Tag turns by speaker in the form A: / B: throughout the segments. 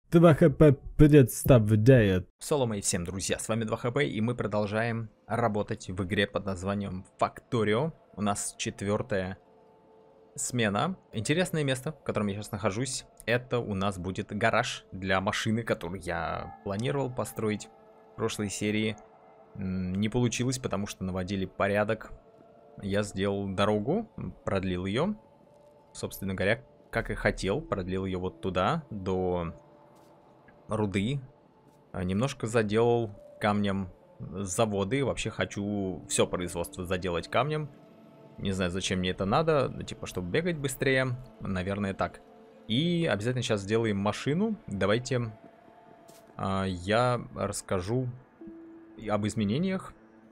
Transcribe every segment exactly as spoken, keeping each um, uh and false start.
A: два хп представляет.
B: Солома и всем, друзья, с вами два хп, и мы продолжаем работать в игре под названием Factorio. У нас четвертая смена. Интересное место, в котором я сейчас нахожусь, это у нас будет гараж для машины, которую я планировал построить в прошлой серии. Не получилось, потому что наводили порядок. Я сделал дорогу, продлил ее, собственно говоря, как и хотел, продлил ее вот туда, до руды. Немножко заделал камнем заводы. Вообще хочу все производство заделать камнем. Не знаю, зачем мне это надо. Ну, типа, чтобы бегать быстрее. Наверное, так. И обязательно сейчас сделаем машину. Давайте а, я расскажу об изменениях,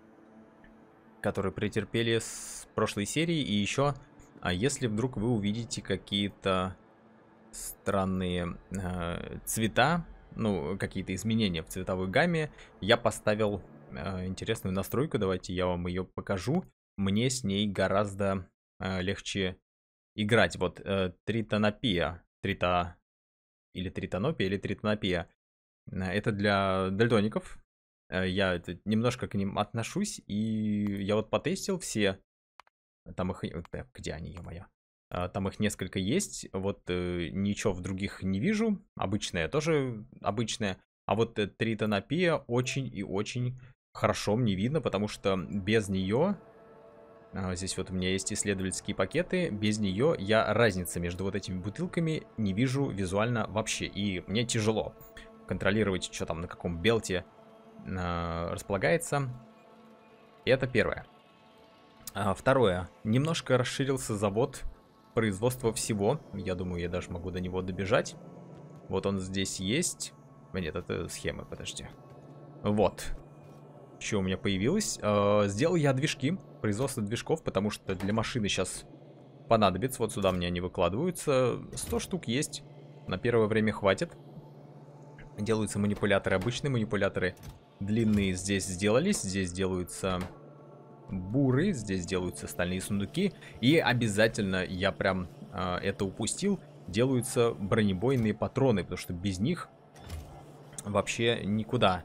B: которые претерпели с прошлой серии. И еще, а если вдруг вы увидите какие-то странные э, цвета, ну, какие-то изменения в цветовой гамме, я поставил э, интересную настройку. Давайте я вам ее покажу. Мне с ней гораздо э, легче играть. Вот э, тритонопия, трита... или тритонопия, или тритонопия. Э, это для дальтоников. Э, я это, немножко к ним отношусь, и я вот потестил все. Там их... Да, где они, ё-моё? Там их несколько есть, вот э, ничего в других не вижу. Обычная тоже обычная. А вот э, тритонопия очень и очень хорошо мне видно, потому что без нее... А, здесь вот у меня есть исследовательские пакеты. Без нее я разницы между вот этими бутылками не вижу визуально вообще. И мне тяжело контролировать, что там на каком белте э, располагается. И это первое. А, второе. Немножко расширился завод производства всего. Я думаю, я даже могу до него добежать. Вот он здесь есть. Нет, это схема, подожди. Вот. Что у меня появилось? Э, сделал я движки. Производство движков, потому что для машины сейчас понадобится. Вот сюда мне они выкладываются. сто штук есть. На первое время хватит. Делаются манипуляторы. Обычные манипуляторы длинные здесь сделались. Здесь делаются... буры, здесь делаются стальные сундуки. И обязательно, я прям э, это упустил, делаются бронебойные патроны, потому что без них вообще никуда.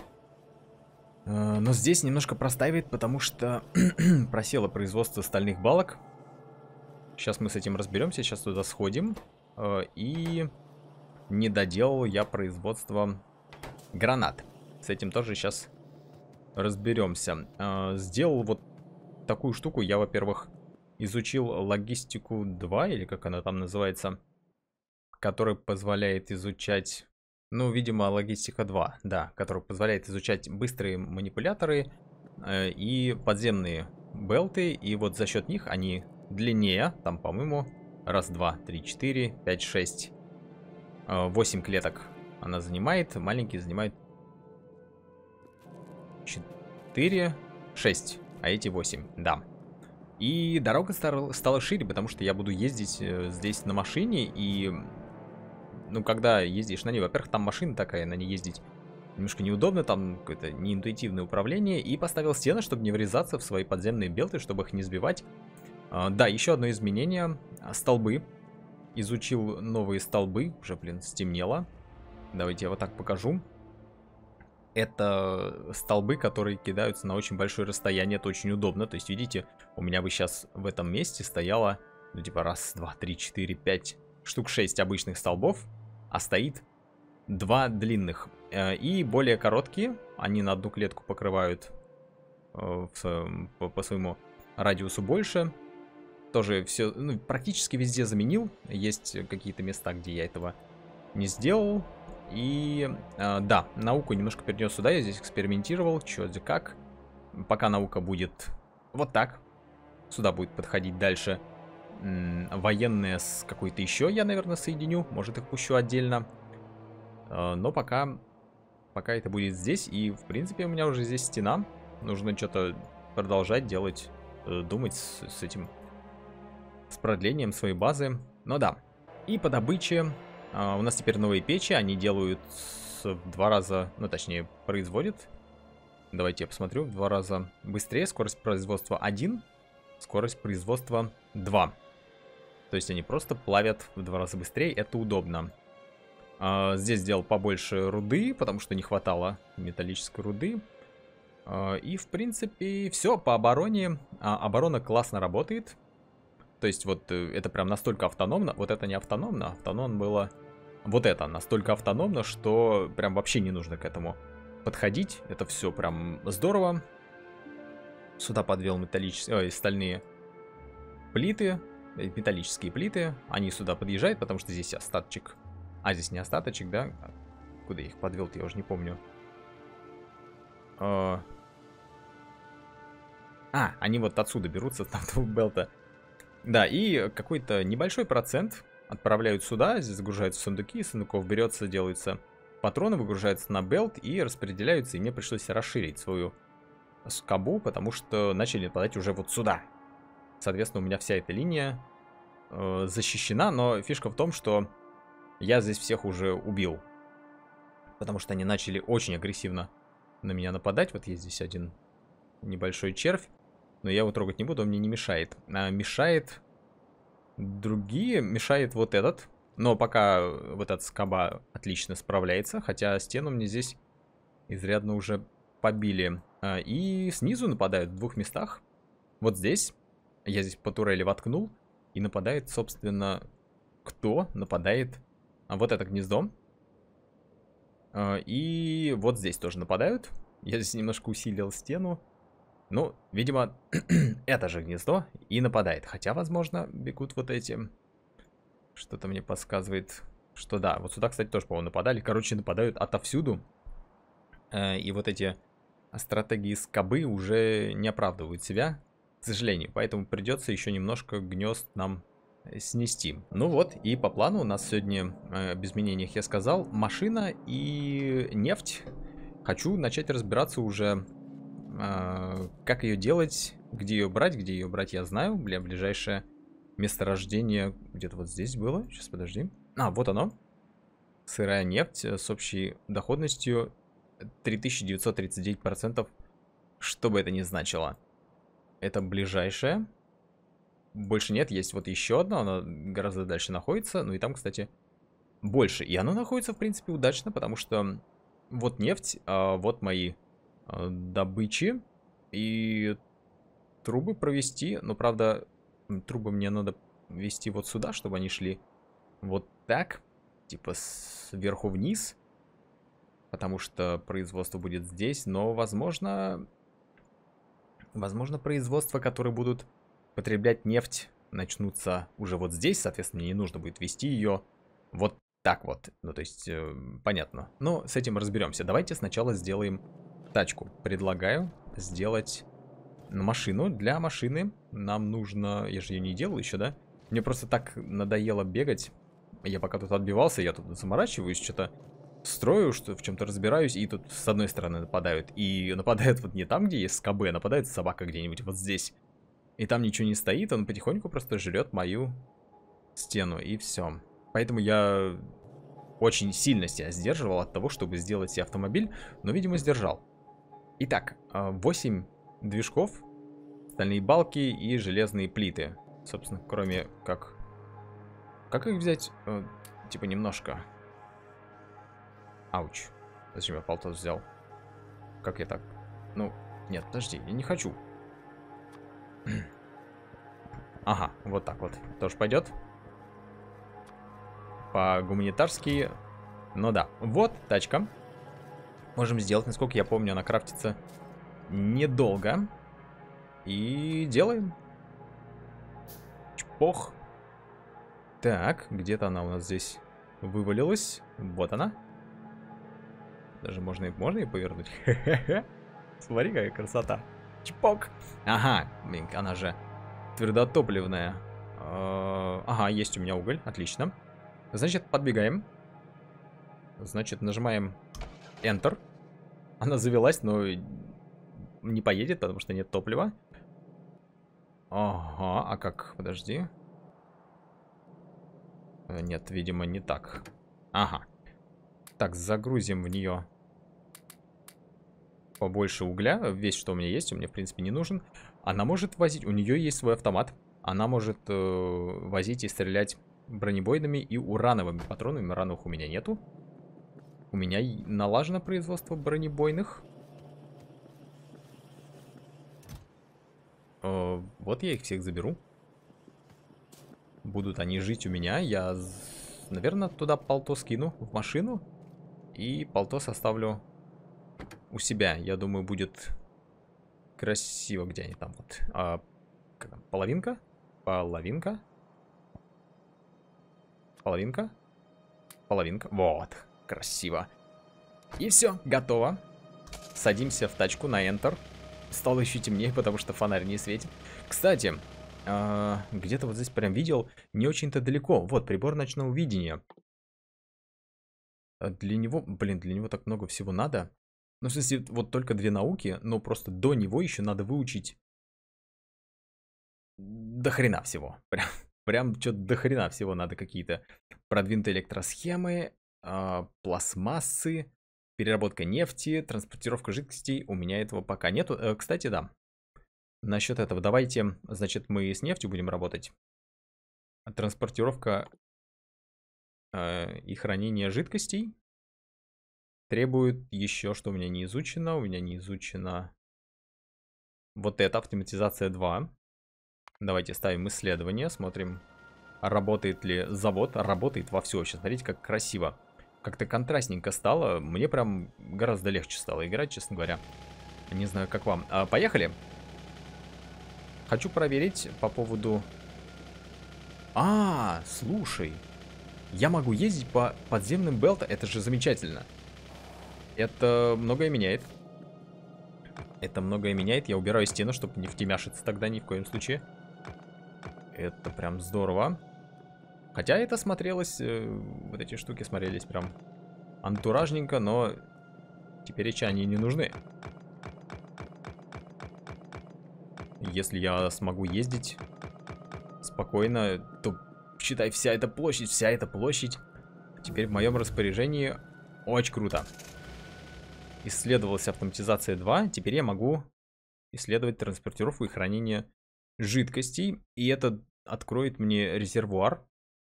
B: Э, но здесь немножко простаивает, потому что просело производство стальных балок. Сейчас мы с этим разберемся, сейчас туда сходим. Э, и не доделал я производство гранат. С этим тоже сейчас... разберемся. А, сделал вот такую штуку. Я, во-первых, изучил логистику два, или как она там называется, которая позволяет изучать, ну, видимо, логистика два, да, которая позволяет изучать быстрые манипуляторы э, и подземные белты, и вот за счет них они длиннее, там, по-моему, раз, два, три, четыре, пять, шесть, восемь клеток она занимает, маленькие занимают четыре, шесть, а эти восемь, да. И дорога стала, стала шире, потому что я буду ездить э, здесь на машине, и, ну, когда ездишь на ней, во-первых, там машина такая, на ней ездить немножко неудобно, там какое-то неинтуитивное управление, и поставил стены, чтобы не врезаться в свои подземные белты, чтобы их не сбивать. А, да, еще одно изменение, столбы. Изучил новые столбы, уже, блин, стемнело. Давайте я вот так покажу. Это столбы, которые кидаются на очень большое расстояние. Это очень удобно. То есть, видите, у меня бы сейчас в этом месте стояло, ну, типа, раз, два, три, четыре, пять, штук шесть обычных столбов, а стоит два длинных. И более короткие. Они на одну клетку покрывают по, по своему радиусу больше. Тоже все, ну, практически везде заменил. Есть какие-то места, где я этого не сделал. И э, да, науку немножко перенес сюда, я здесь экспериментировал, чё где как. Пока наука будет вот так. Сюда будет подходить дальше м, военные с какой-то еще, я, наверное, соединю. Может, их пущу отдельно. Э, но пока, пока это будет здесь. И, в принципе, у меня уже здесь стена. Нужно что-то продолжать делать, э, думать с, с этим, с продлением своей базы. Но да. И по добыче... Uh, у нас теперь новые печи, они делают в два раза, ну точнее производят. Давайте я посмотрю, в два раза быстрее. Скорость производства один, скорость производства два. То есть они просто плавят в два раза быстрее, это удобно. А, здесь сделал побольше руды, потому что не хватало металлической руды. А, и, в принципе, все по обороне. А, оборона классно работает. То есть, вот это прям настолько автономно. Вот это не автономно, автономно было... Вот это настолько автономно, что прям вообще не нужно к этому подходить. Это все прям здорово. Сюда подвел металлические, ой, стальные плиты, металлические плиты. Они сюда подъезжают, потому что здесь остаточек. А, здесь не остаточек, да? Куда я их подвел-то, я уже не помню. А, а они вот отсюда берутся, там двух белта. Да, и какой-то небольшой процент отправляют сюда, здесь загружаются в сундуки, из сундуков берется, делаются патроны, выгружаются на белт и распределяются, и мне пришлось расширить свою скобу, потому что начали нападать уже вот сюда. Соответственно, у меня вся эта линия э, защищена, но фишка в том, что я здесь всех уже убил, потому что они начали очень агрессивно на меня нападать. Вот есть здесь один небольшой червь, но я его трогать не буду, он мне не мешает. А, мешает другие, мешает вот этот. Но пока вот эта скоба отлично справляется, хотя стену мне здесь изрядно уже побили. А, и снизу нападают в двух местах. Вот здесь, я здесь по турели воткнул, и нападает, собственно, кто нападает? А вот это гнездо. А, и вот здесь тоже нападают. Я здесь немножко усилил стену. Ну, видимо, это же гнездо и нападает. Хотя, возможно, бегут вот эти. Что-то мне подсказывает, что да. Вот сюда, кстати, тоже, по-моему, нападали. Короче, нападают отовсюду. И вот эти стратегии скобы уже не оправдывают себя, к сожалению. Поэтому придется еще немножко гнезд нам снести. Ну вот, и по плану у нас сегодня, об изменениях я сказал, машина и нефть. Хочу начать разбираться уже... Как ее делать, где ее брать, где ее брать, я знаю. Бля, ближайшее месторождение где-то вот здесь было. Сейчас, подожди. А, вот оно. Сырая нефть с общей доходностью три тысячи девятьсот тридцать девять процентов. Что бы это ни значило. Это ближайшее. Больше нет, есть вот еще одно. Оно гораздо дальше находится. Ну и там, кстати, больше. И оно находится, в принципе, удачно, потому что вот нефть, а вот мои... добычи и трубы провести. Но, правда, трубы мне надо вести вот сюда, чтобы они шли вот так, типа сверху вниз, потому что производство будет здесь. Но, возможно, возможно, производства, которые будут потреблять нефть, начнутся уже вот здесь. Соответственно, мне не нужно будет вести ее вот так вот. Ну, то есть, э, понятно. Но с этим разберемся. Давайте сначала сделаем тачку. Предлагаю сделать машину. Для машины нам нужно... Я же ее не делал еще, да? Мне просто так надоело бегать. Я пока тут отбивался, я тут заморачиваюсь, что-то строю, что в чем-то разбираюсь, и тут с одной стороны нападают. И нападают вот не там, где есть скобы, а нападает собака где-нибудь вот здесь. И там ничего не стоит, он потихоньку просто жрет мою стену, и все. Поэтому я очень сильно себя сдерживал от того, чтобы сделать себе автомобиль, но, видимо, сдержал. Итак, восемь движков, стальные балки и железные плиты. Собственно, кроме как... Как их взять? Э, типа немножко. Ауч. Зачем я полтос взял? Как я так? Ну, нет, подожди, я не хочу. Ага, вот так вот. Тоже пойдет. По-гуманитарски. Ну да. Вот тачка. Можем сделать, насколько я помню, она крафтится недолго. И делаем. Чпох. Так, где-то она у нас здесь вывалилась. Вот она. Даже можно, можно ее повернуть. Смотри, какая красота. Чпок. Ага, блин, она же твердотопливная. Ага, есть у меня уголь, отлично. Значит, подбегаем. Значит, нажимаем Enter. Она завелась, но не поедет, потому что нет топлива. Ага, а как? Подожди. Нет, видимо, не так. Ага. Так, загрузим в нее побольше угля. Весь, что у меня есть, у меня, в принципе, не нужен. Она может возить, у нее есть свой автомат. Она может э, возить и стрелять бронебойными и урановыми патронами. Урановых у меня нету. У меня налажено производство бронебойных. О, вот я их всех заберу. Будут они жить у меня. Я, наверное, туда полто скину в машину. И полтос оставлю у себя. Я думаю, будет красиво. Где они там? Вот. А, как там? Половинка? Половинка? Половинка? Половинка. Вот. Красиво. И все, готово. Садимся в тачку на Enter. Стало еще темнее, потому что фонарь не светит. Кстати, э, где-то вот здесь прям видел, не очень-то далеко. Вот, прибор ночного видения. Для него, блин, для него так много всего надо. Ну, в смысле, вот только две науки, но просто до него еще надо выучить до хрена всего. Прям, прям что-то до хрена всего надо, какие-то продвинутые электросхемы, э, пластмассы, переработка нефти, транспортировка жидкостей. У меня этого пока нету. Э, кстати, да. Насчет этого. Давайте, значит, мы с нефтью будем работать. Транспортировка э, и хранение жидкостей требует еще, что у меня не изучено. У меня не изучено вот это, автоматизация два. Давайте ставим исследование, смотрим, работает ли завод. Работает вовсю вообще. Смотрите, как красиво. Как-то контрастненько стало. Мне прям гораздо легче стало играть, честно говоря. Не знаю, как вам. А, поехали. Хочу проверить по поводу... А, слушай. Я могу ездить по подземным белтам. Это же замечательно. Это многое меняет. Это многое меняет. Я убираю стену, чтобы не втемяшиться тогда ни в коем случае. Это прям здорово. Хотя это смотрелось, э, вот эти штуки смотрелись прям антуражненько, но теперь еще они не нужны. Если я смогу ездить спокойно, то, считай, вся эта площадь, вся эта площадь теперь в моем распоряжении. Очень круто. Исследовалась автоматизация два, теперь я могу исследовать транспортировку и хранение жидкостей, и это откроет мне резервуар.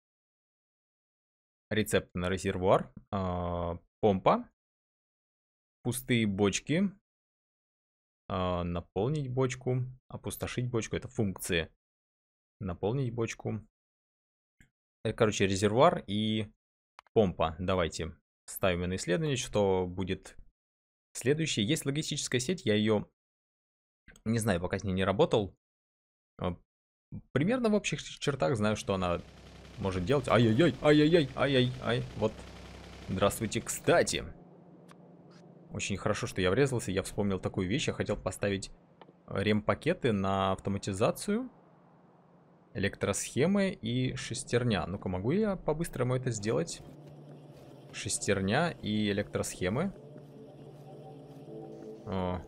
B: Рецепт на резервуар. А, помпа. Пустые бочки. А, наполнить бочку. Опустошить бочку. Это функции. Наполнить бочку. Короче, резервуар и помпа. Давайте ставим на исследование, что будет следующее. Есть логистическая сеть. Я ее, не знаю, пока с ней не работал. Примерно в общих чертах знаю, что она... может делать. Ай-яй-яй, ай-яй-яй, ай-яй-ай. Вот. Здравствуйте, кстати. Очень хорошо, что я врезался. Я вспомнил такую вещь. Я хотел поставить рем-пакеты на автоматизацию, электросхемы и шестерня. Ну-ка, могу я по-быстрому это сделать? Шестерня и электросхемы. О.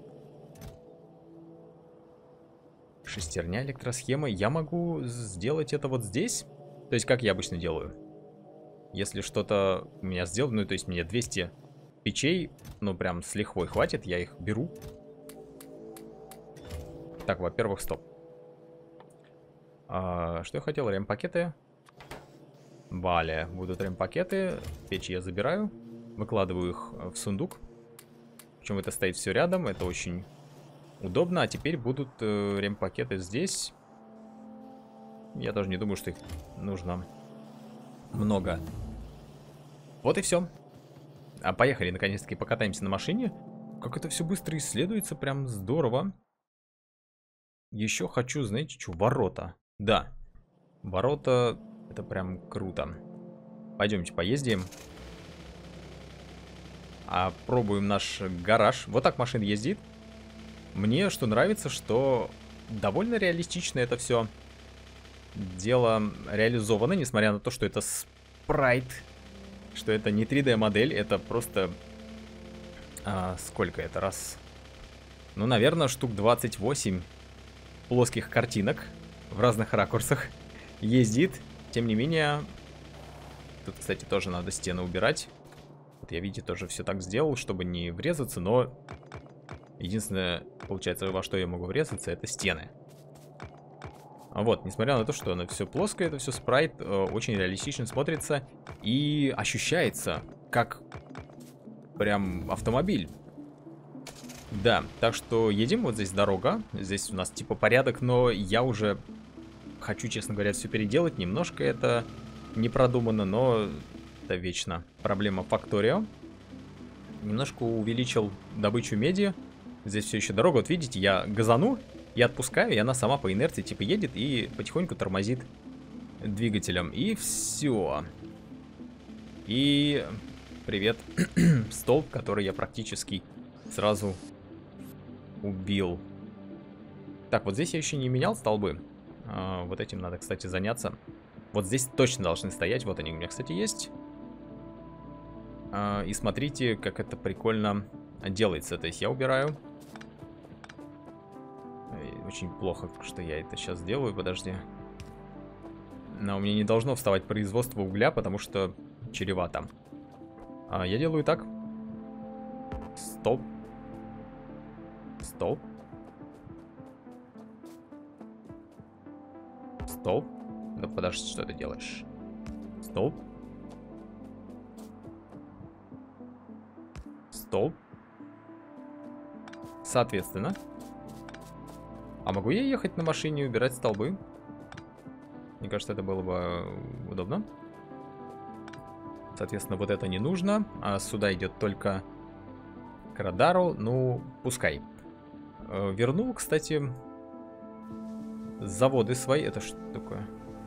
B: Шестерня, электросхемы. Я могу сделать это вот здесь. То есть, как я обычно делаю. Если что-то у меня сделано, ну, то есть, мне двести печей, ну, прям с лихвой хватит, я их беру. Так, во-первых, стоп. А, что я хотел? Рем-пакеты. Валя. Будут рем-пакеты. Печи я забираю. Выкладываю их в сундук. Причем это стоит все рядом. Это очень удобно. А теперь будут э, рем-пакеты здесь. Я даже не думаю, что их нужно много. Вот и все. А поехали, наконец-таки, покатаемся на машине. Как это все быстро исследуется, прям здорово. Еще хочу, знаете, что, ворота. Да, ворота, это прям круто. Пойдемте поездим. А пробуем наш гараж. Вот так машина ездит. Мне что нравится, что довольно реалистично это все дело реализовано, несмотря на то, что это спрайт, что это не три дэ модель, это просто... А, сколько это? Раз... Ну, наверное, штук двадцать восемь плоских картинок в разных ракурсах ездит. Тем не менее, тут, кстати, тоже надо стены убирать. Вот я, видите, тоже все так сделал, чтобы не врезаться, но единственное, получается, во что я могу врезаться, это стены. Вот, несмотря на то, что оно все плоское, это все спрайт, э, очень реалистично смотрится и ощущается как прям автомобиль. Да, так что едем, вот здесь дорога, здесь у нас типа порядок, но я уже хочу, честно говоря, все переделать, немножко это не продумано, но это вечно проблема Factorio. Немножко увеличил добычу меди, здесь все еще дорога, вот видите, я газану, я отпускаю, и она сама по инерции типа едет и потихоньку тормозит двигателем. И все. И привет, столб, который я практически сразу убил. Так, вот здесь я еще не менял столбы. А, вот этим надо, кстати, заняться. Вот здесь точно должны стоять. Вот они у меня, кстати, есть. А, и смотрите, как это прикольно делается. То есть я убираю. Очень плохо, что я это сейчас делаю, подожди. Но у меня не должно вставать производство угля, потому что чревато. А я делаю так. Стоп. Стоп. Стоп. Да подожди, что ты делаешь? Стоп. Стоп. Соответственно. А могу я ехать на машине и убирать столбы? Мне кажется, это было бы удобно. Соответственно, вот это не нужно. А сюда идет только к радару. Ну, пускай. Вернул, кстати, заводы свои. Это что такое?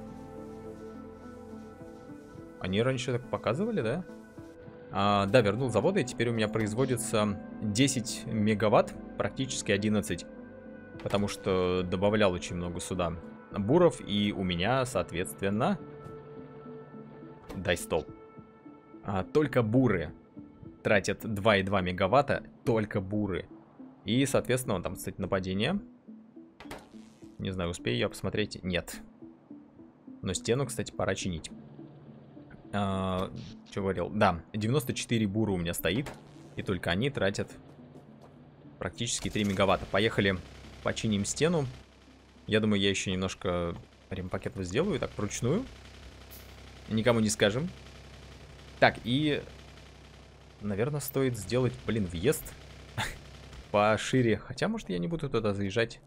B: Они раньше так показывали, да? А, да, вернул заводы. И теперь у меня производится десять мегаватт, практически одиннадцать. Потому что добавлял очень много сюда буров. И у меня, соответственно... Дай стоп. А, только буры тратят два и два мегаватта. Только буры. И, соответственно, он там, кстати, нападение. Не знаю, успею я посмотреть. Нет. Но стену, кстати, пора чинить. А, что говорил? Да, девяносто четыре бура у меня стоит. И только они тратят практически три мегаватта. Поехали. Починим стену. Я думаю, я еще немножко ремпакет сделаю. Так, вручную. Никому не скажем. Так, и... Наверное, стоит сделать, блин, въезд пошире. Хотя, может, я не буду туда заезжать.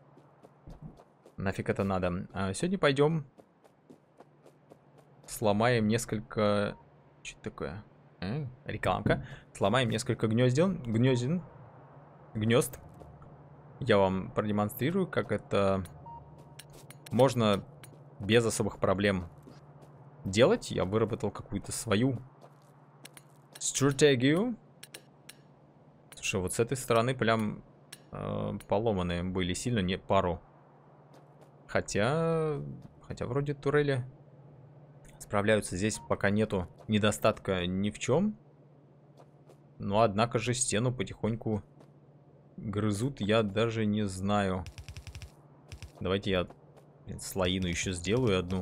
B: Нафиг это надо. А сегодня пойдем... Сломаем несколько... Что такое? А, рекламка. Сломаем несколько гнезден. Гнезден. Гнезд. Я вам продемонстрирую, как это можно без особых проблем делать. Я выработал какую-то свою стратегию. Слушай, вот с этой стороны прям э, поломанные были сильно, не пару. Хотя, хотя вроде турели справляются. Здесь пока нету недостатка ни в чем. Но однако же стену потихоньку грызут, я даже не знаю. Давайте я слоину еще сделаю одну.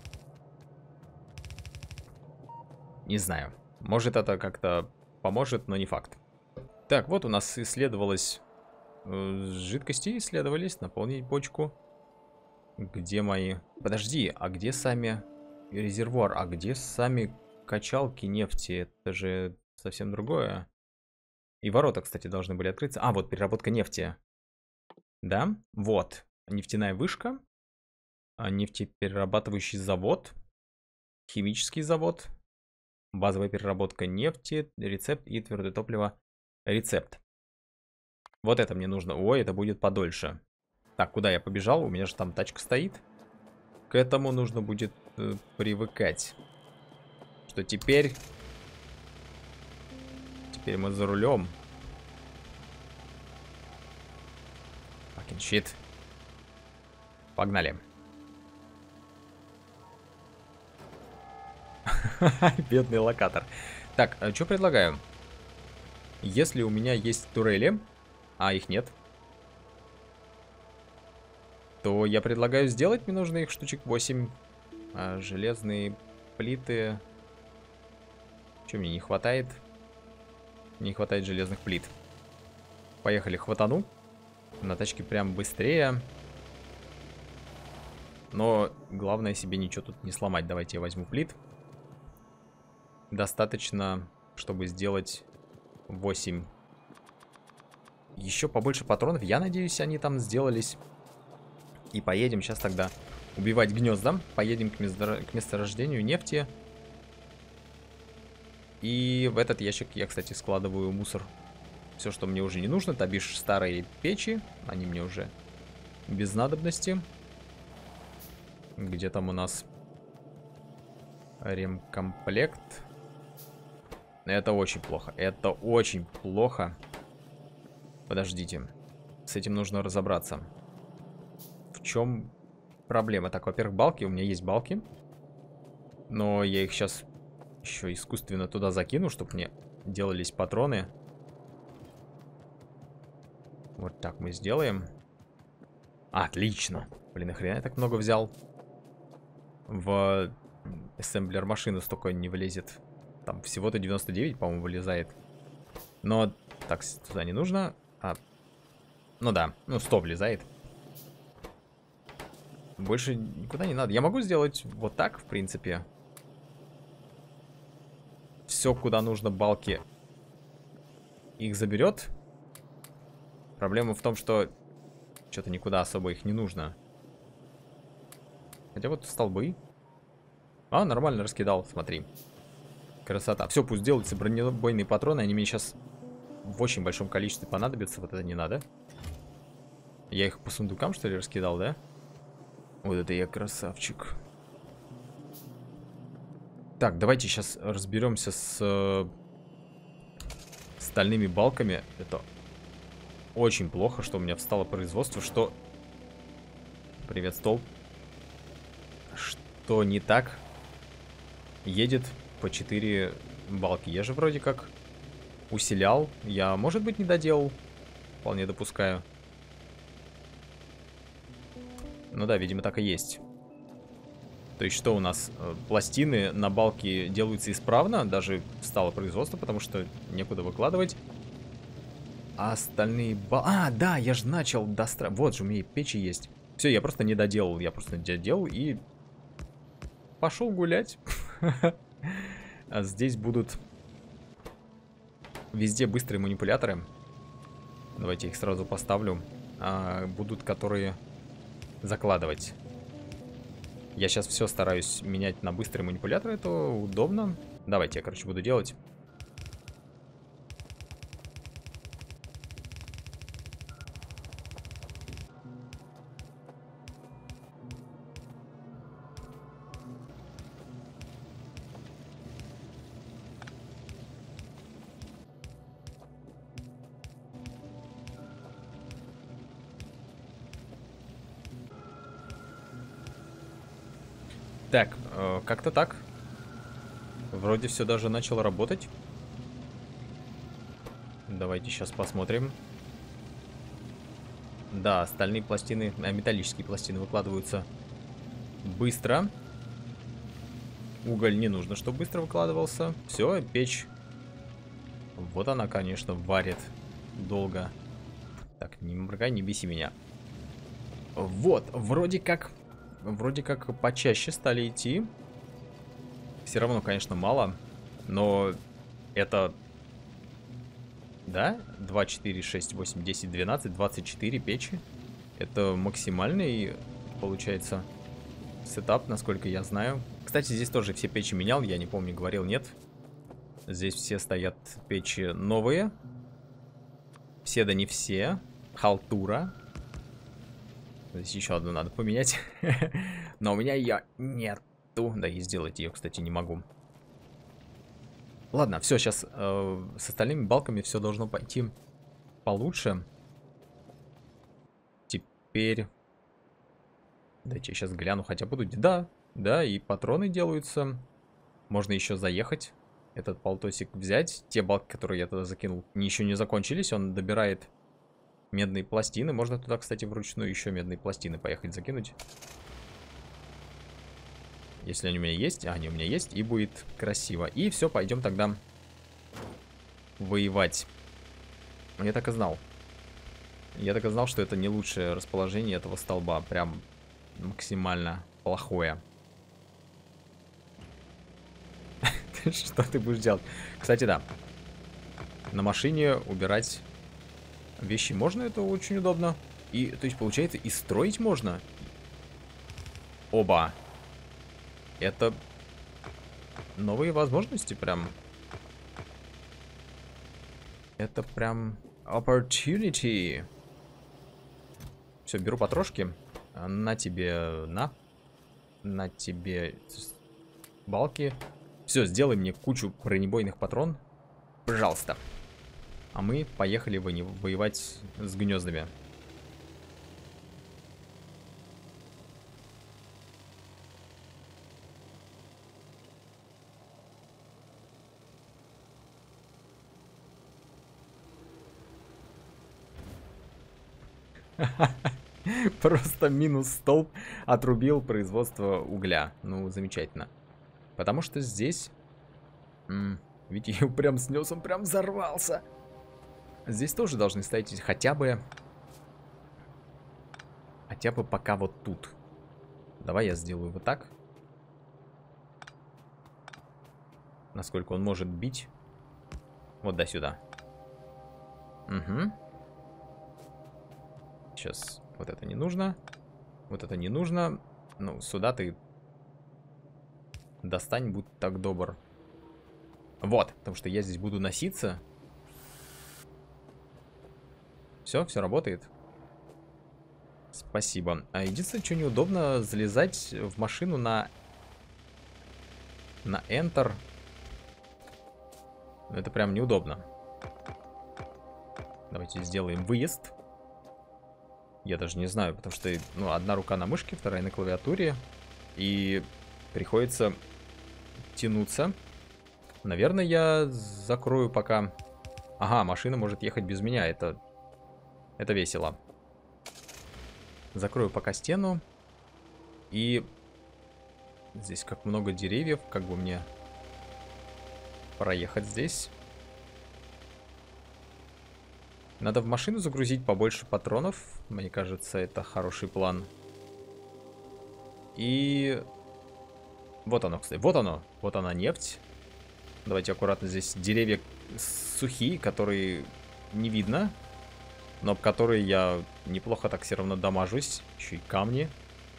B: Не знаю. Может, это как-то поможет, но не факт. Так, вот у нас исследовалось... Э, жидкости исследовались. Наполнить бочку. Где мои... Подожди, а где сами... резервуар? А где сами качалки нефти? Это же совсем другое. И ворота, кстати, должны были открыться. А, вот переработка нефти. Да, вот. Нефтяная вышка. Нефтеперерабатывающий завод. Химический завод. Базовая переработка нефти. Рецепт и твердое топливо. Рецепт. Вот это мне нужно. Ой, это будет подольше. Так, куда я побежал? У меня же там тачка стоит. К этому нужно будет э, привыкать. Что теперь... Теперь мы за рулем. Fucking shit. Погнали. Бедный локатор. Так, а что предлагаю? Если у меня есть турели, а их нет, то я предлагаю сделать. Мне нужно их штучек восемь. А, железные плиты. Чего мне не хватает? Не хватает железных плит. Поехали, хватану. На тачке прям быстрее. Но главное себе ничего тут не сломать. Давайте я возьму плит. Достаточно, чтобы сделать восемь. Еще побольше патронов. Я надеюсь, они там сделались. И поедем сейчас тогда убивать гнезда. Поедем к, место... к месторождению нефти. И в этот ящик я, кстати, складываю мусор. Все, что мне уже не нужно. То бишь старые печи. Они мне уже без надобности. Где там у нас ремкомплект? Это очень плохо. Это очень плохо. Подождите. С этим нужно разобраться. В чем проблема? Так, во-первых, балки. У меня есть балки. Но я их сейчас еще искусственно туда закину, чтобы мне делались патроны. Вот так мы сделаем. Отлично. Блин, нахрена я так много взял? В ассемблер машину столько не влезет. Там всего-то девяносто девять, по-моему, вылезает. Но так туда не нужно. А, ну да, ну сто влезает. Больше никуда не надо. Я могу сделать вот так, в принципе. Все, куда нужно балки, их заберет. Проблема в том, что что-то никуда особо их не нужно. Хотя вот столбы. А, нормально раскидал, смотри. Красота. Все, пусть делаются бронебойные патроны. Они мне сейчас в очень большом количестве понадобятся. Вот это не надо. Я их по сундукам, что ли, раскидал, да? Вот это я красавчик. Так, давайте сейчас разберемся с э, стальными балками. Это очень плохо, что у меня встало производство. Что... Привет, стол. Что не так? Едет по четыре балки. Я же вроде как усилял. Я, может быть, не доделал. Вполне допускаю. Ну да, видимо, так и есть. То есть что у нас? Пластины на балке делаются исправно. Даже встало производство, потому что некуда выкладывать. А остальные бал... А, да, я же начал достра... Вот же у меня и печи есть. Все, я просто не доделал. Я просто не доделал и... Пошел гулять. А здесь будут везде быстрые манипуляторы. Давайте их сразу поставлю. А, будут, которые закладывать. Я сейчас все стараюсь менять на быстрые манипуляторы. Это удобно. Давайте я, короче, буду делать. Так, э, как-то так. Вроде все даже начало работать. Давайте сейчас посмотрим. Да, стальные пластины, а металлические пластины выкладываются быстро. Уголь не нужно, чтобы быстро выкладывался. Все, печь. Вот она, конечно, варит долго. Так, не моргай, не беси меня. Вот, вроде как... Вроде как почаще стали идти. Все равно, конечно, мало. Но это... Да? два, четыре, шесть, восемь, десять, двенадцать, двадцать четыре печи. Это максимальный, получается, сетап, насколько я знаю. Кстати, здесь тоже все печи менял. Я не помню, говорил, нет. Здесь все стоят печи новые. Все, да не все. Халтура. Здесь еще одну надо поменять. Но у меня ее нету. Да и сделать ее, кстати, не могу. Ладно, все, сейчас э, с остальными балками все должно пойти получше. Теперь... Дайте я сейчас гляну, хотя будут... Да, да, и патроны делаются. Можно еще заехать. Этот полтосик взять. Те балки, которые я туда закинул, еще не закончились. Он добирает... Медные пластины. Можно туда, кстати, вручную еще медные пластины поехать закинуть. Если они у меня есть. А, они у меня есть. И будет красиво. И все, пойдем тогда воевать. Я так и знал. Я так и знал, что это не лучшее расположение этого столба. Прям максимально плохое. Что ты будешь делать? Кстати, да. На машине убирать вещи можно, это очень удобно. И, то есть, получается, и строить можно. Оба. Это новые возможности прям. Это прям opportunity. Все, беру потрошки. На тебе, на. На тебе балки. Все, сделай мне кучу бронебойных патрон. Пожалуйста. А мы поехали во воевать с гнездами. Просто минус столб отрубил производство угля. Ну, замечательно. Потому что здесь... М, видите, я прям снес, он прям взорвался. Здесь тоже должны стоять хотя бы... Хотя бы пока вот тут. Давай я сделаю вот так. Насколько он может бить. Вот до сюда. Угу. Сейчас вот это не нужно. Вот это не нужно. Ну, сюда ты достань, будь так добр. Вот, потому что я здесь буду носиться. Все, все работает. Спасибо. А единственное, что неудобно, залезать в машину на... На Enter. Это прям неудобно. Давайте сделаем выезд. Я даже не знаю, потому что, ну, одна рука на мышке, вторая на клавиатуре. И приходится тянуться. Наверное, я закрою пока... Ага, машина может ехать без меня. Это, это весело. Закрою пока стену. И здесь как много деревьев. Как бы мне проехать здесь. Надо в машину загрузить побольше патронов. Мне кажется, это хороший план. И... Вот оно, кстати. Вот оно. Вот она, нефть. Давайте аккуратно. Здесь деревья сухие, которые не видно. Но об которые я неплохо так все равно дамажусь. Еще и камни.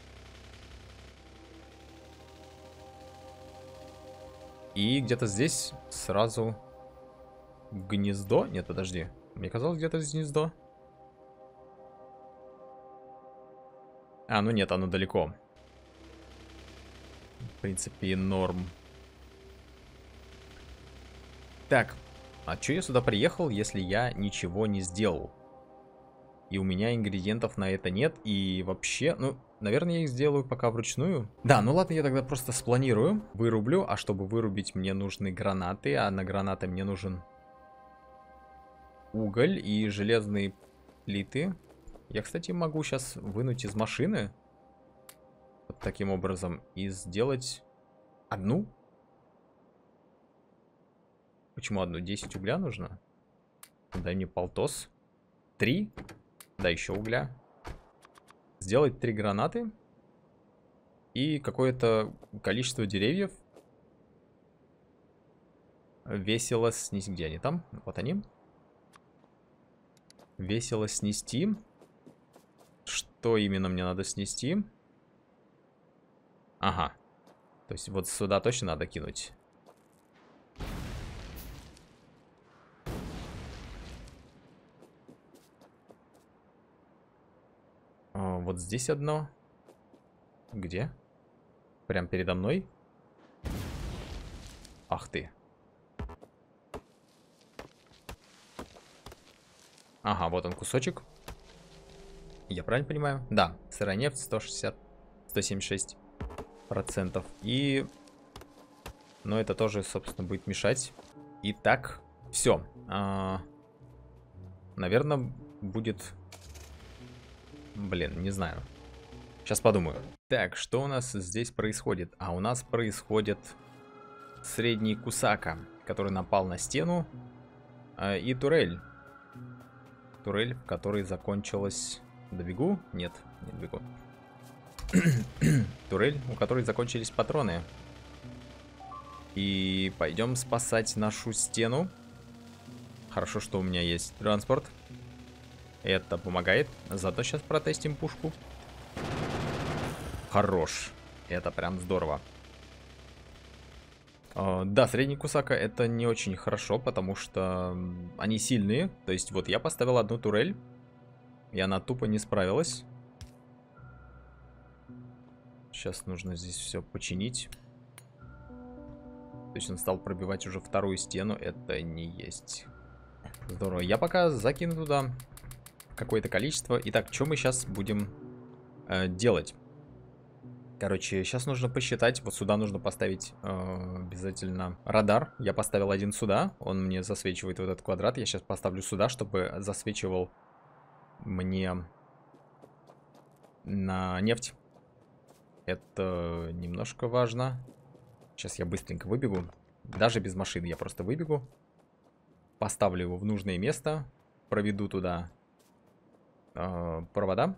B: И где-то здесь сразу гнездо. Нет, подожди. Мне казалось, где-то здесь гнездо. А, ну нет, оно далеко. В принципе, норм. Так, а чё я сюда приехал, если я ничего не сделал? И у меня ингредиентов на это нет. И вообще, ну, наверное, я их сделаю пока вручную. Да, ну ладно, я тогда просто спланирую. Вырублю, а чтобы вырубить, мне нужны гранаты. А на гранаты мне нужен уголь и железные плиты. Я, кстати, могу сейчас вынуть из машины. Вот таким образом. И сделать одну. Почему одну? десять угля нужно? Дай мне полтос. Три. Да, еще угля. Сделать три гранаты. И какое-то количество деревьев. Весело снести. Где они там? Вот они. Весело снести. Что именно мне надо снести? Ага. То есть вот сюда точно надо кинуть. А, вот здесь одно. Где? Прям передо мной? Ах ты. Ага, вот он кусочек. Я правильно понимаю? Да, сырая нефть сто шестьдесят, сто семьдесят шесть процентов. И... Но это тоже, собственно, будет мешать. Итак, все. А... Наверное, будет... Блин, не знаю. Сейчас подумаю. Так, что у нас здесь происходит? А у нас происходит средний кусака, который напал на стену. А, и турель. Турель, в которой закончилась... Добегу? Нет, не добегу. турель, у которой закончились патроны. И пойдем спасать нашу стену. Хорошо, что у меня есть транспорт. Это помогает. Зато сейчас протестим пушку. Хорош. Это прям здорово. Uh, да, средний Кусака это не очень хорошо, потому что они сильные. То есть вот я поставил одну турель, и она тупо не справилась. Сейчас нужно здесь все починить. То есть он стал пробивать уже вторую стену. Это не есть здорово. Я пока закину туда какое-то количество. Итак, что мы сейчас будем э, делать? Короче, сейчас нужно посчитать. Вот сюда нужно поставить э, обязательно радар. Я поставил один сюда. Он мне засвечивает вот этот квадрат. Я сейчас поставлю сюда, чтобы засвечивал мне на нефть. Это немножко важно. Сейчас я быстренько выбегу. Даже без машины я просто выбегу. Поставлю его в нужное место. Проведу туда э, провода.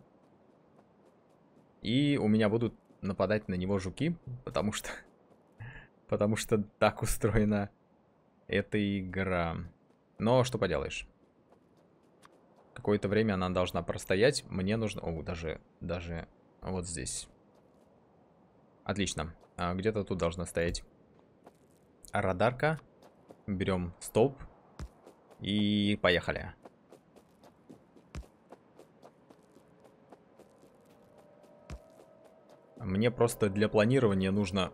B: И у меня будут нападать на него жуки, потому что потому что так устроена эта игра. Но что поделаешь. Какое-то время она должна простоять. Мне нужно... О, даже, даже вот здесь. Отлично. А где-то тут должна стоять радарка. Берем столб. И поехали. Мне просто для планирования нужно...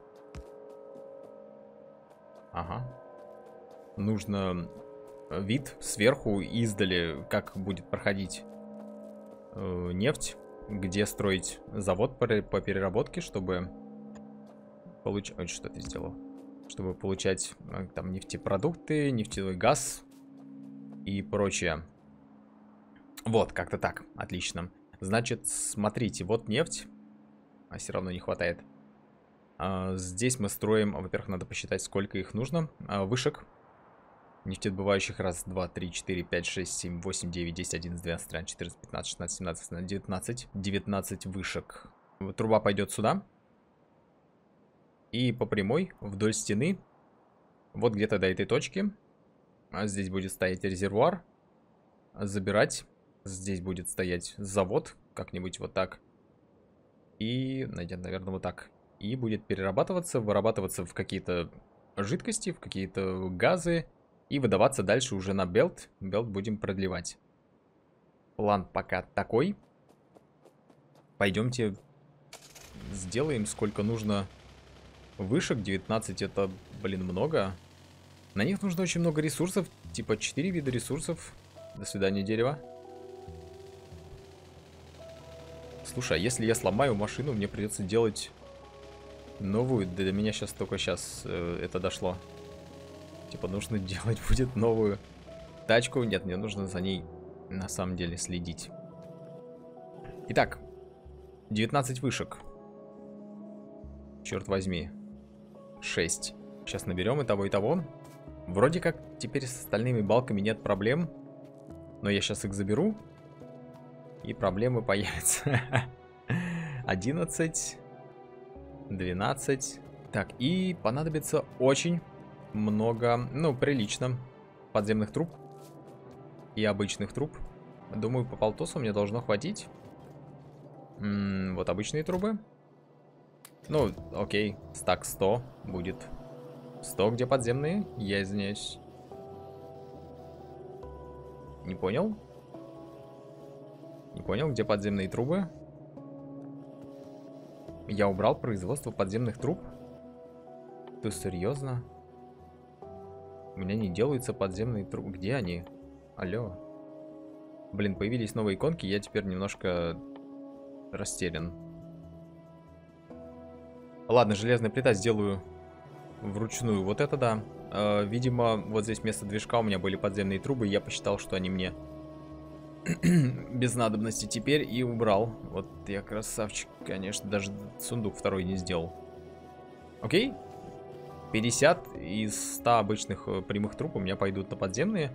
B: Ага. Нужно вид сверху, издали, как будет проходить э, нефть, где строить завод по, по переработке, чтобы получать... Ой, что ты сделал? Чтобы получать э, там нефтепродукты, нефтяной газ и прочее. Вот, как-то так. Отлично. Значит, смотрите, вот нефть. А все равно не хватает. А, здесь мы строим... Во-первых, надо посчитать, сколько их нужно. А, вышек. Нефтедобывающих. Раз, два, три, четыре, пять, шесть, семь, восемь, девять, десять, одиннадцать, двенадцать, тринадцать, четырнадцать, пятнадцать, шестнадцать, семнадцать, восемнадцать, девятнадцать. девятнадцать вышек. Труба пойдет сюда. И по прямой вдоль стены. Вот где-то до этой точки. А здесь будет стоять резервуар. Забирать. Здесь будет стоять завод. Как-нибудь вот так. И, наверное, вот так. И будет перерабатываться, вырабатываться в какие-то жидкости, в какие-то газы. И выдаваться дальше уже на белт. Белт будем продлевать. План пока такой. Пойдемте сделаем, сколько нужно вышек. девятнадцать это, блин, много. На них нужно очень много ресурсов. Типа четыре вида ресурсов. До свидания, дерево. Слушай, а если я сломаю машину, мне придется делать новую. Да до меня сейчас только сейчас э, это дошло. Типа нужно делать будет новую тачку. Нет, мне нужно за ней на самом деле следить. Итак, девятнадцать вышек. Черт возьми. шесть. Сейчас наберем и того, и того. Вроде как теперь с остальными балками нет проблем. Но я сейчас их заберу. И проблемы появятся. одиннадцать. двенадцать. Так, и понадобится очень много, ну, прилично подземных труб. И обычных труб. Думаю, по полтосу мне должно хватить. М-м, вот обычные трубы. Ну, окей, стак сто будет. сто где подземные? Я извиняюсь. Не понял? Не понял, где подземные трубы? Я убрал производство подземных труб? Ты серьезно? У меня не делаются подземные трубы. Где они? Алло. Блин, появились новые иконки, я теперь немножко растерян. Ладно, железная плита сделаю вручную. Вот это да. Э, видимо, вот здесь вместо движка у меня были подземные трубы. Я посчитал, что они мне без надобности теперь, и убрал. Вот я красавчик, конечно. Даже сундук второй не сделал. Окей. пятьдесят из ста обычных прямых труб у меня пойдут на подземные.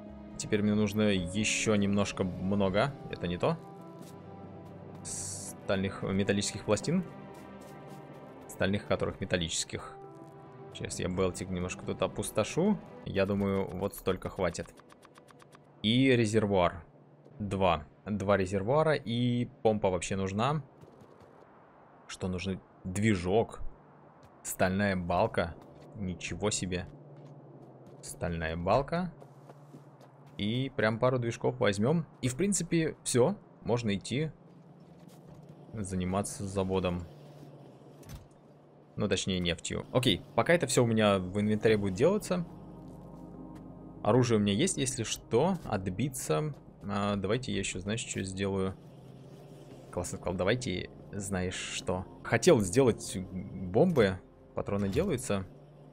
B: Теперь мне нужно еще немножко много. Это не то. стальных металлических пластин. Стальных, которых металлических. Сейчас я белтик немножко тут опустошу. Я думаю, вот столько хватит. И резервуар. Два. Два резервуара. И помпа вообще нужна. Что нужно? Движок. Стальная балка. Ничего себе. Стальная балка. И прям пару движков возьмем. И в принципе все. Можно идти заниматься заводом. Ну, точнее, нефтью. Окей, пока это все у меня в инвентаре будет делаться. Оружие у меня есть, если что. Отбиться. А, давайте я еще, знаешь, что сделаю? Классно сказал. Давайте, знаешь что. Хотел сделать бомбы. Патроны делаются.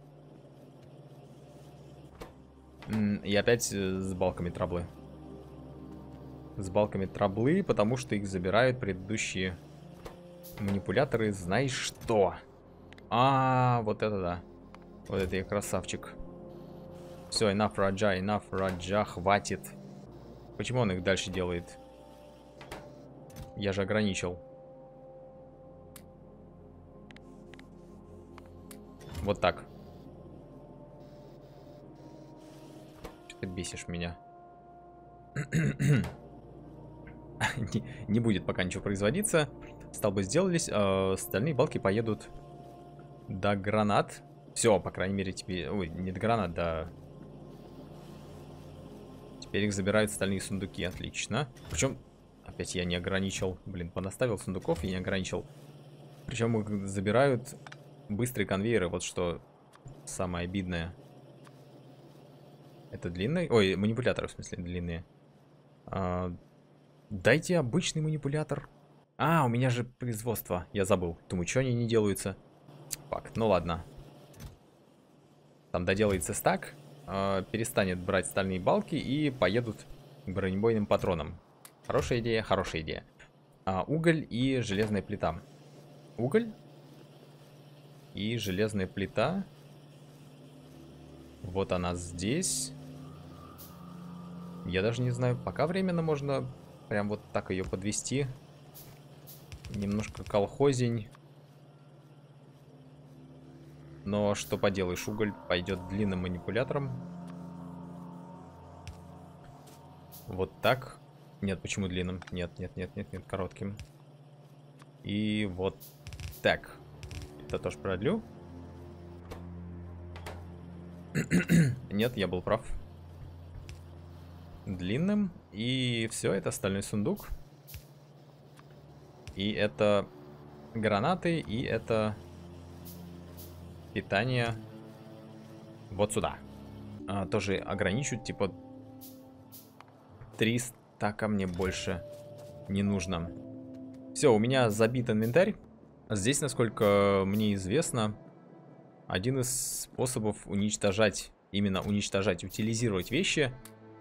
B: И опять с балками траблы. С балками траблы, потому что их забирают предыдущие манипуляторы. Знаешь что? А, вот это да. Вот это я красавчик. Все, enough раджа, enough раджа, хватит. Почему он их дальше делает? Я же ограничил. Вот так. Что ты бесишь меня? не, не будет пока ничего производиться. Столбы сделались. Э, остальные балки поедут до гранат. Все, по крайней мере, теперь... Ой, не до гранат, до... Теперь их забирают стальные сундуки. Отлично. Причем, опять я не ограничил. Блин, понаставил сундуков и не ограничил. Причем их забирают быстрые конвейеры. Вот что самое обидное. Это длинный? Ой, манипуляторы, в смысле, длинные. А, дайте обычный манипулятор. А, у меня же производство. Я забыл. Думаю, что они не делаются. Фак, ну ладно. Там доделается стак. Э, перестанет брать стальные балки и поедут к бронебойным патронам. Хорошая идея, хорошая идея. А, уголь и железная плита. Уголь и железная плита. Вот она здесь. Я даже не знаю, пока временно можно прям вот так ее подвести. Немножко колхозень. Но что поделаешь, уголь пойдет длинным манипулятором. Вот так. Нет, почему длинным? Нет, нет, нет, нет, нет, коротким. И вот так. Это тоже продлю. Нет, я был прав. Длинным. И все, это стальной сундук. И это гранаты, и это питание вот сюда. А, тоже ограничу, типа триста ко мне больше не нужно. Все, у меня забит инвентарь. Здесь, насколько мне известно, один из способов уничтожать, именно уничтожать, утилизировать вещи,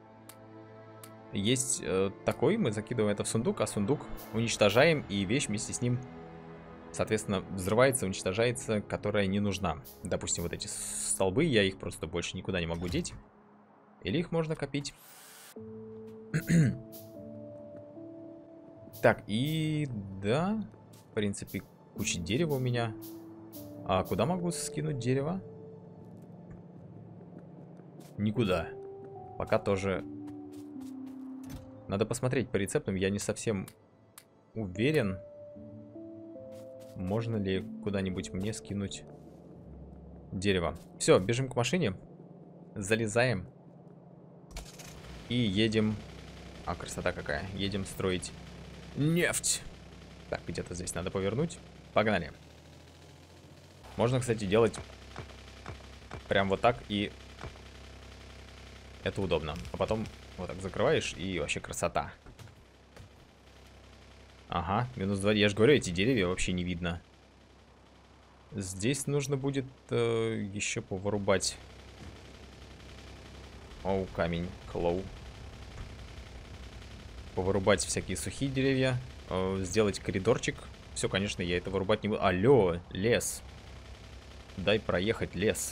B: есть э, такой, мы закидываем это в сундук, а сундук уничтожаем, и вещь вместе с ним, соответственно, взрывается, уничтожается, которая не нужна. Допустим, вот эти столбы, я их просто больше никуда не могу деть. Или их можно копить. Так, и да, в принципе, куча дерева у меня. А куда могу скинуть дерево? Никуда. Пока тоже... Надо посмотреть по рецептам, я не совсем уверен, можно ли куда-нибудь мне скинуть дерево. Все, бежим к машине, залезаем и едем. А, красота какая. Едем строить нефть. Так, где-то здесь надо повернуть. Погнали. Можно, кстати, делать прям вот так, и это удобно. А потом... Вот так закрываешь, и вообще красота. Ага, минус два. Я же говорю, эти деревья вообще не видно. Здесь нужно будет э, еще повырубать. Оу, камень, клоу. Повырубать всякие сухие деревья. Э, сделать коридорчик. Все, конечно, я это вырубать не буду. Алло, лес. Дай проехать лес.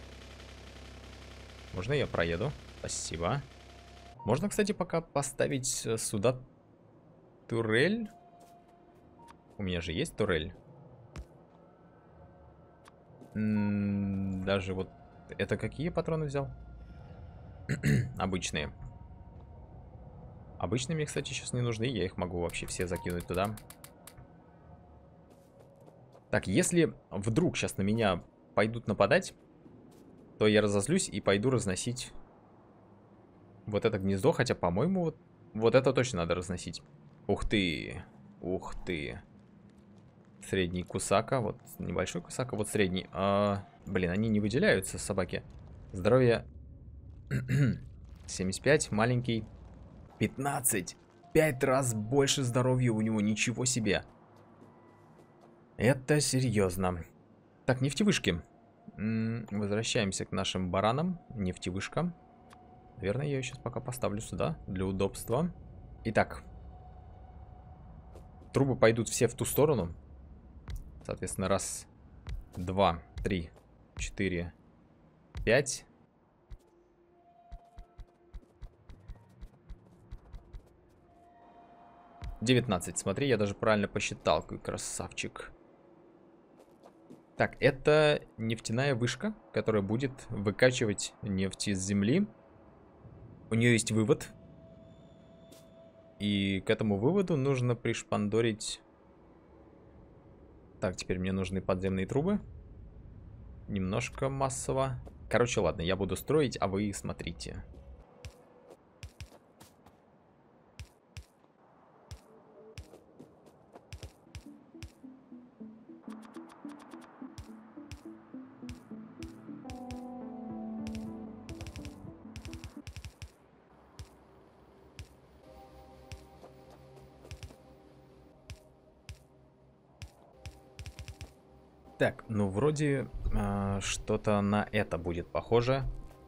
B: Можно я проеду? Спасибо. Можно, кстати, пока поставить сюда турель. У меня же есть турель. М-м, даже вот... Это какие патроны взял? Обычные. Обычные мне, кстати, сейчас не нужны. Я их могу вообще все закинуть туда. Так, если вдруг сейчас на меня пойдут нападать, то я разозлюсь и пойду разносить вот это гнездо. Хотя, по-моему, вот, вот это точно надо разносить. Ух ты. Ух ты. Средний кусака. Вот небольшой кусака, вот средний. А, блин, они не выделяются, собаки. Здоровье семьдесят пять, маленький пятнадцать. пять раз больше здоровья у него, ничего себе. Это серьезно. Так, нефтевышки. М-м, возвращаемся к нашим баранам. Нефтевышка. Наверное, я ее сейчас пока поставлю сюда, для удобства. Итак. Трубы пойдут все в ту сторону. Соответственно, раз, два, три, четыре, пять. девятнадцать. Смотри, я даже правильно посчитал. Какой красавчик. Так, это нефтяная вышка, которая будет выкачивать нефть из земли. У нее есть вывод. И к этому выводу нужно пришпандорить... Так, теперь мне нужны подземные трубы. Немножко массово. Короче, ладно, я буду строить, а вы смотрите. Так, ну вроде э, что-то на это будет похоже.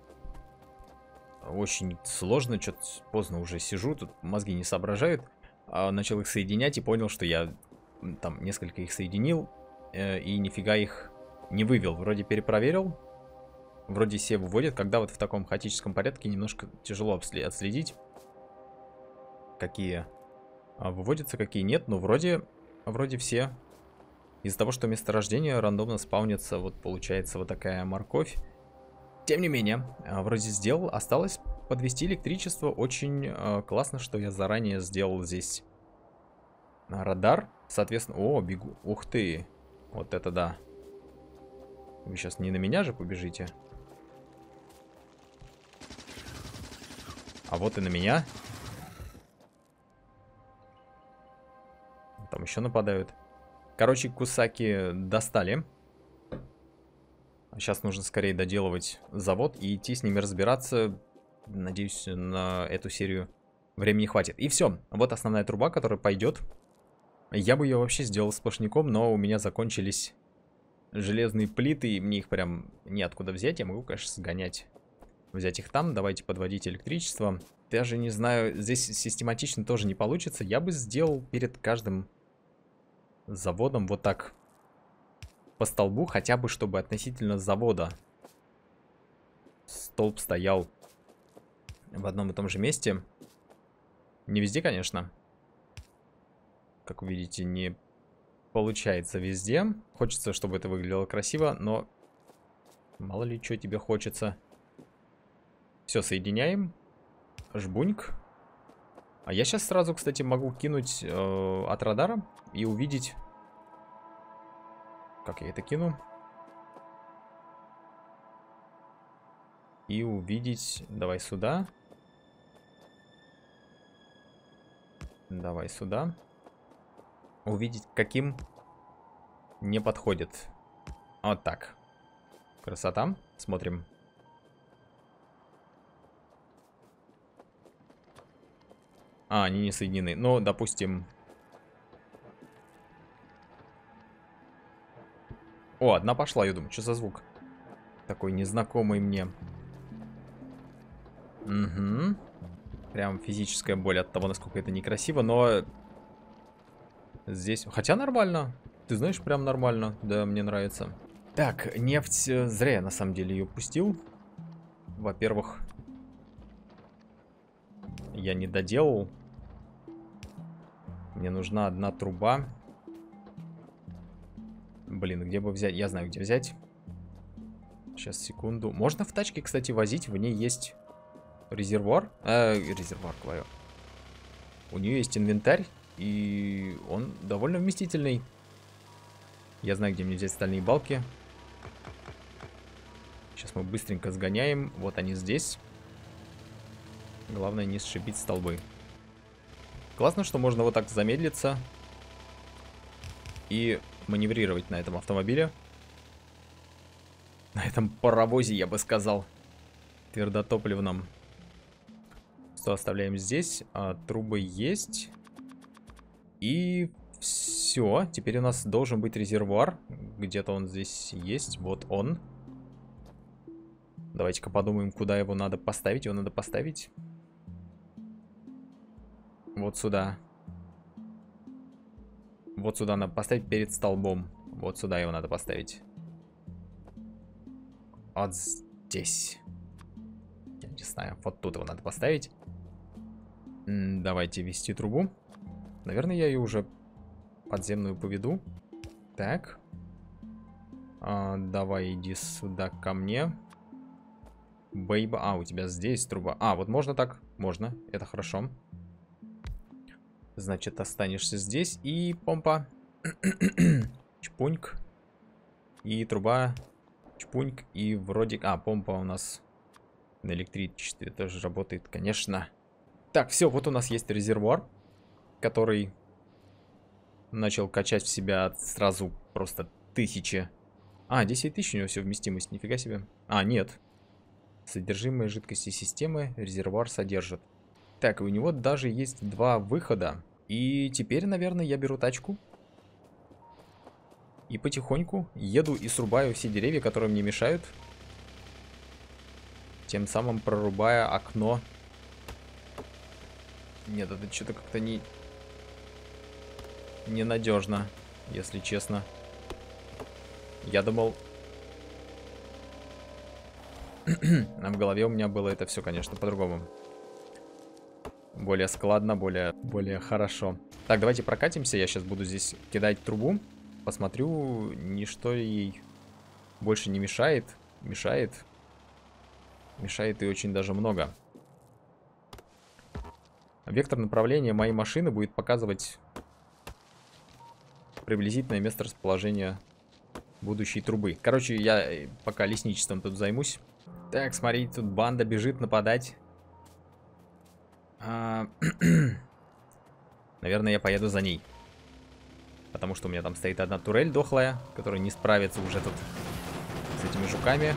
B: Очень сложно, что-то поздно уже сижу, тут мозги не соображают. А, начал их соединять и понял, что я там несколько их соединил э, и нифига их не вывел. Вроде перепроверил, вроде все выводят, когда вот в таком хаотическом порядке немножко тяжело отследить, какие выводятся, какие нет, но вроде, вроде все. Из-за того, что месторождение рандомно спаунится, вот получается вот такая морковь. Тем не менее, вроде сделал. Осталось подвести электричество. Очень э, классно, что я заранее сделал здесь радар. Соответственно... О, бегу. Ух ты. Вот это да. Вы сейчас не на меня же побежите? А вот и на меня. Там еще нападают. Короче, кусаки достали. Сейчас нужно скорее доделывать завод и идти с ними разбираться. Надеюсь, на эту серию времени хватит. И все. Вот основная труба, которая пойдет. Я бы ее вообще сделал сплошняком, но у меня закончились железные плиты, и мне их прям неоткуда взять. Я могу, конечно, сгонять. Взять их там. Давайте подводить электричество. Даже не знаю, здесь систематично тоже не получится. Я бы сделал перед каждым заводом вот так по столбу, хотя бы чтобы относительно завода столб стоял в одном и том же месте. Не везде, конечно. Как вы видите, не получается везде. Хочется, чтобы это выглядело красиво, но мало ли что тебе хочется. Все, соединяем. Жбуньк. А я сейчас сразу, кстати, могу кинуть э, от радара и увидеть... Как я это кину? И увидеть... Давай сюда. Давай сюда. Увидеть, каким не подходит. Вот так. Красота. Смотрим. А, они не соединены. Ну, допустим... О, одна пошла, я думаю. Что за звук? Такой незнакомый мне. Угу. Прям физическая боль от того, насколько это некрасиво, но... Здесь... Хотя нормально. Ты знаешь, прям нормально. Да, мне нравится. Так, нефть... Зря я, на самом деле, ее пустил. Во-первых... Я не доделал. Мне нужна одна труба. Блин, где бы взять? Я знаю, где взять. Сейчас, секунду. Можно в тачке, кстати, возить. В ней есть резервуар. Э, резервуар, говорю. У нее есть инвентарь. И он довольно вместительный. Я знаю, где мне взять стальные балки. Сейчас мы быстренько сгоняем. Вот они здесь. Главное не сшибить столбы. Классно, что можно вот так замедлиться и маневрировать на этом автомобиле. На этом паровозе, я бы сказал. Твердотопливном. Что оставляем здесь? А, трубы есть. И все. Теперь у нас должен быть резервуар. Где-то он здесь есть. Вот он. Давайте-ка подумаем, куда его надо поставить. Его надо поставить вот сюда. Вот сюда надо поставить перед столбом. Вот сюда его надо поставить. Вот здесь. Я не знаю. Вот тут его надо поставить. М, давайте вести трубу. Наверное, я ее уже подземную поведу. Так. А, давай иди сюда ко мне. Бейба. А, у тебя здесь труба. А, вот можно так? Можно. Это хорошо. Значит, останешься здесь. И помпа. Чпуньк. И труба. Чпуньк. И вроде... А, помпа у нас на электричестве тоже работает, конечно. Так, все, вот у нас есть резервуар, который начал качать в себя сразу просто тысячи. А, десять тысяч у него все вместимость, нифига себе. А, нет. Содержимое жидкости системы резервуар содержит. Так, и у него даже есть два выхода. И теперь, наверное, я беру тачку. И потихоньку еду и срубаю все деревья, которые мне мешают. Тем самым прорубая окно. Нет, это что-то как-то не... ненадежно, если честно. Я думал... А в голове у меня было это все, конечно, по-другому. Более складно, более, более хорошо. Так, давайте прокатимся. Я сейчас буду здесь кидать трубу. Посмотрю, ничто ей больше не мешает. Мешает. Мешает и очень даже много. Вектор направления моей машины будет показывать приблизительное место расположения будущей трубы. Короче, я пока лесничеством тут займусь. Так, смотрите, тут банда бежит нападать. А... Наверное, я поеду за ней. Потому что у меня там стоит одна турель дохлая, которая не справится уже тут с этими жуками.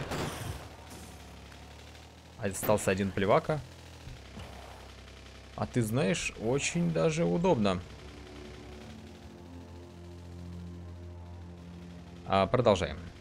B: Остался один плевака. А ты знаешь, очень даже удобно. А, продолжаем.